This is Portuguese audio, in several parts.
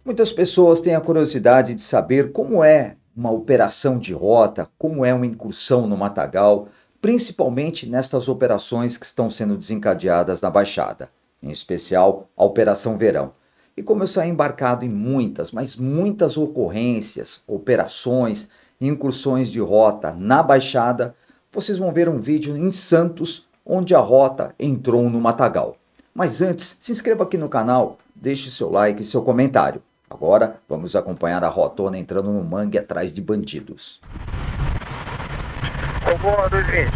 Muitas pessoas têm a curiosidade de saber como é uma operação de rota, como é uma incursão no matagal, principalmente nestas operações que estão sendo desencadeadas na Baixada, em especial a Operação Verão. E como eu saí embarcado em muitas, mas muitas ocorrências, operações, incursões de rota na Baixada, vocês vão ver um vídeo em Santos onde a rota entrou no matagal. Mas antes, se inscreva aqui no canal, deixe seu like e seu comentário. Agora, vamos acompanhar a rotona entrando no mangue atrás de bandidos. Boa, 220.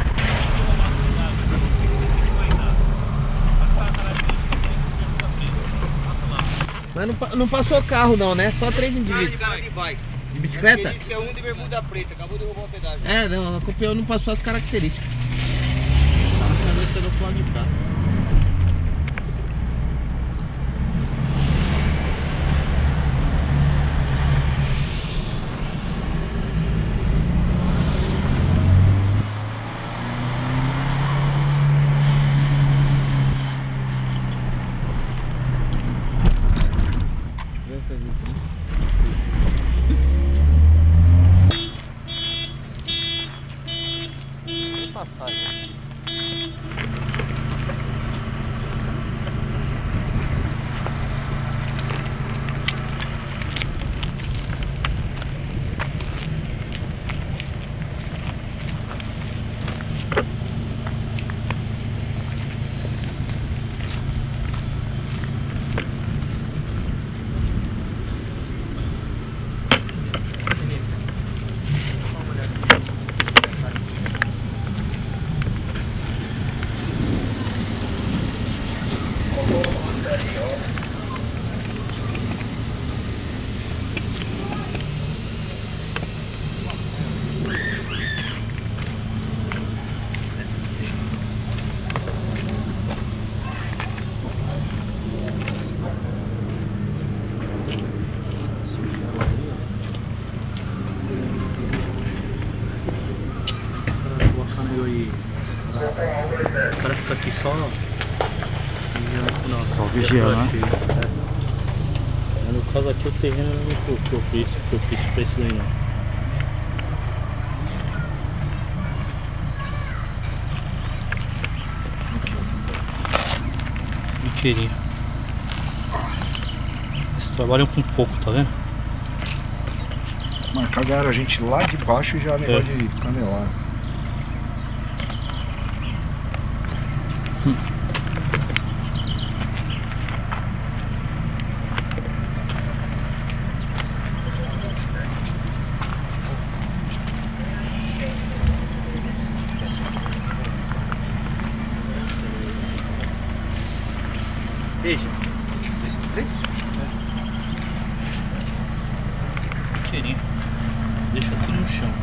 Mas não passou carro não, né? Só 3 indivíduos. De bicicleta? É um de bermuda preta, acabou de roubar o pedágio. É, não, a copiou não passou as características. Tava descendo o plano de carro. Passagem. O cara fica aqui só vigiando, né? No caso aqui o terreno não é propício pra isso daí não. Inteirinho. Eles trabalham com pouco, tá vendo? Mano, cagaram a gente lá de baixo e já negócio de canelar. Deixa. Deixa 3? Inteirinho. Deixa tudo no chão.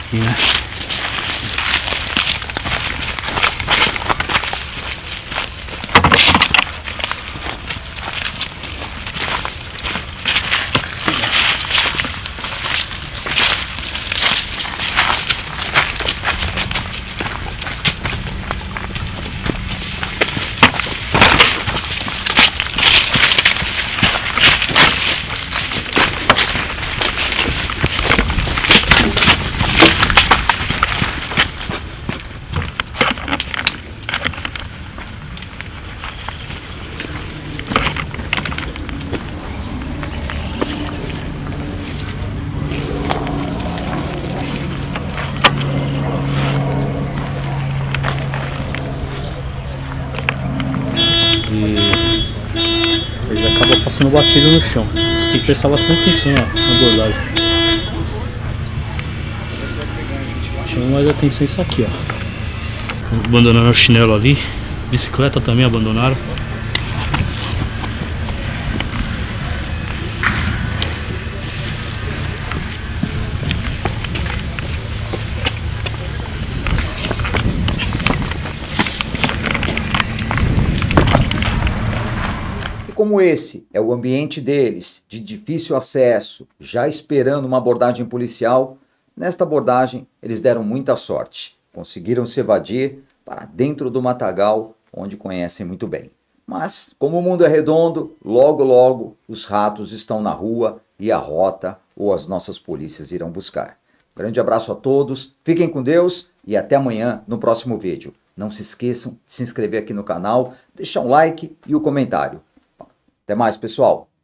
aqui, né? Ele acaba passando batido no chão. Você tem que prestar bastante atenção na abordagem. Chama mais atenção isso aqui, ó. Abandonaram o chinelo ali. Bicicleta também abandonaram. Como esse é o ambiente deles, de difícil acesso, já esperando uma abordagem policial, nesta abordagem eles deram muita sorte. Conseguiram se evadir para dentro do matagal, onde conhecem muito bem. Mas, como o mundo é redondo, logo logo os ratos estão na rua e a rota ou as nossas polícias irão buscar. Grande abraço a todos, fiquem com Deus e até amanhã no próximo vídeo. Não se esqueçam de se inscrever aqui no canal, deixar um like e o comentário. Até mais, pessoal!